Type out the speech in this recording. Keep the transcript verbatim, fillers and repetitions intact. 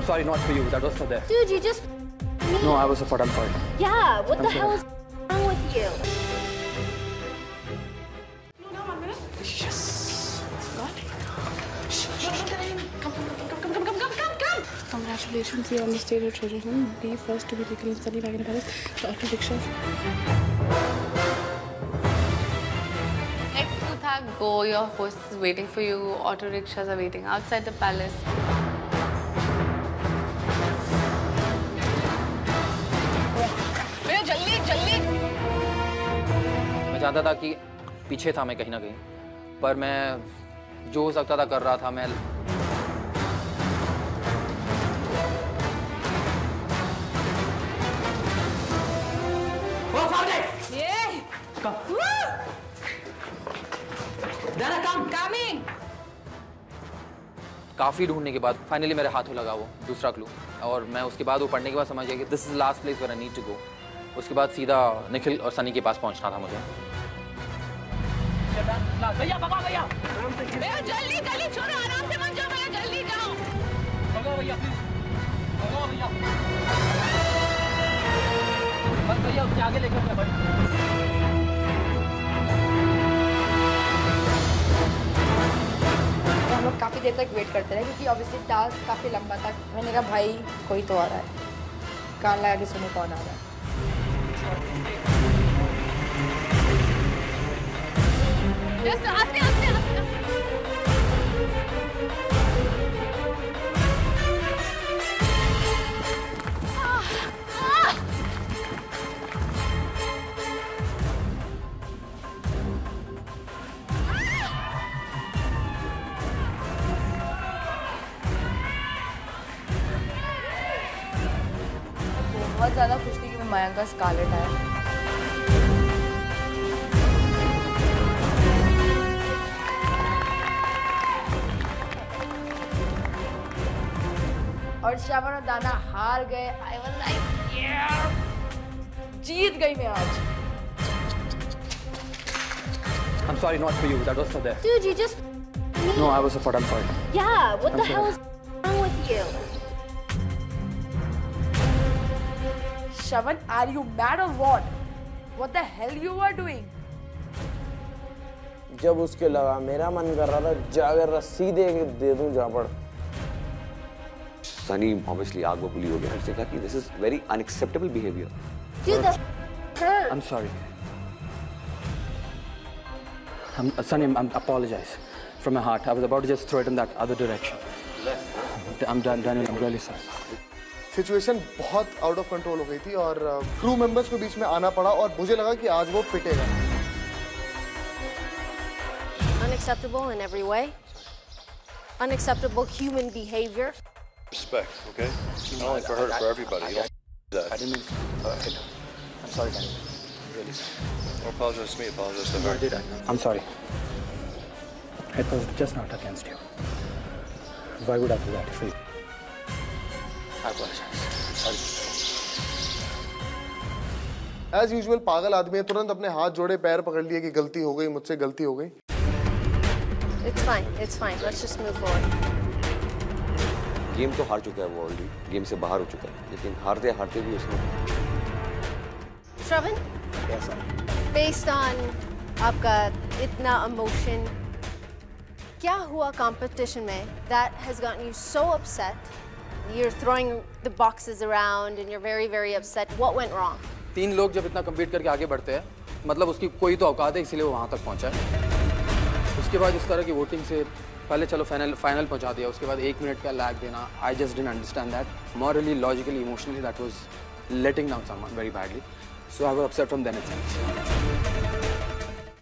I'm sorry, not for you. That was for them. Dude, you just... No, I was support. I'm sorry. Yeah, what I'm the sorry. hell is wrong with you? Yes. What? Shh, shh, shh. Come, come, come, come, come, come, come, come. Congratulations, you're on the stage of Treasure Hunt. Be first to be taken in Sunny Wagon Palace. The auto rickshaw. Next to tha, go. Your host is waiting for you. Auto rickshaws are waiting outside the palace. जल्दी जल्दी। मैं जानता था कि पीछे था मैं कहीं ना कहीं, पर मैं जो हो सकता था कर रहा था। मैं काफी ढूंढने के बाद फाइनली मेरे हाथों लगा वो दूसरा क्लू, और मैं उसके बाद वो पढ़ने के बाद समझ गया कि this is last place where I need to go. उसके बाद सीधा निखिल और सनी के पास पहुंचना था मुझे। भैया भगा भैया भैया जल्दी जल्दी छोड़ो, आराम से मत जाओ भैया, जल्दी जाओ। भगा भैया प्लीज, भगा भैया बस भैया उसके आगे लेकर जा बस। हम लोग काफ़ी देर तक वेट करते रहे क्योंकि ऑब्वियसली टास्क काफ़ी लंबा था। मैंने कहा भाई कोई तो आ रहा है, कान लगा के सुनो कौन आ रहा है। Just आस्ते आस्ते आस्ते। बहुत ज़्यादा खुश थी कि मैं मयंक का स्कारलेट आया। और श्रवण और दाना हार गए। आई वाज लाइक यार जीत गई मैं आज। I'm sorry, not for you. That was for them. Dude, you just... No, I was support. I'm sorry. Yeah, what I'm the hell sorry. is wrong with you? Shravan, are you mad or what? What the hell you are doing? जब उसके लगा मेरा मन कर रहा था जाकर रस्सी दे दे दूं झापड़। Sunny obviously आग बबूली हो गया। उसने कहा कि this is very unacceptable behavior. Dude, the hurt. I'm sorry. I'm Sunny. I'm apologize from my heart. I was about to just throw it in that other direction. I'm done, Daniel. I'm really sorry. Situation बहुत out of control हो गई थी और crew members को बीच में आना पड़ा और मुझे लगा कि आज वो पिटेगा। Unacceptable in every way. Unacceptable human behavior. Respect, okay? Not only for her, for everybody. You don't do that. I didn't mean to uh, hit her. I'm sorry, Daniel. Really sorry. Don't apologize to me, apologize to No, her. I did. I? I'm sorry. It was just not against you. Why would I do that for you? I apologize. Sorry. As usual, पागल आदमी है, तुरंत अपने हाथ जोड़े पैर पकड़ लिए कि गलती हो गई, मुझसे गलती हो गई। It's fine. It's fine. Let's just move forward. Game तो हार चुका है वो ऑलरेडी, गेम से बाहर हो चुका है, लेकिन हारते हारते भी उसने। Shravan? Yes, sir. Based on आपका इतना emotion, क्या हुआ competition में that has gotten you so upset? You're throwing the boxes around and you're very, very upset. What went wrong? तीन लोग जब इतना कम्पीट करके आगे बढ़ते हैं, मतलब उसकी कोई तो औकात है, इसीलिए वो वहाँ तक पहुँचा है। उसके बाद इस तरह की वोटिंग से पहले चलो फाइनल फाइनल पहुँचा दिया, उसके बाद एक मिनट का लैग देना, I just didn't understand that. Morally, logically, emotionally that was letting down someone very badly, so I was upset from then itself.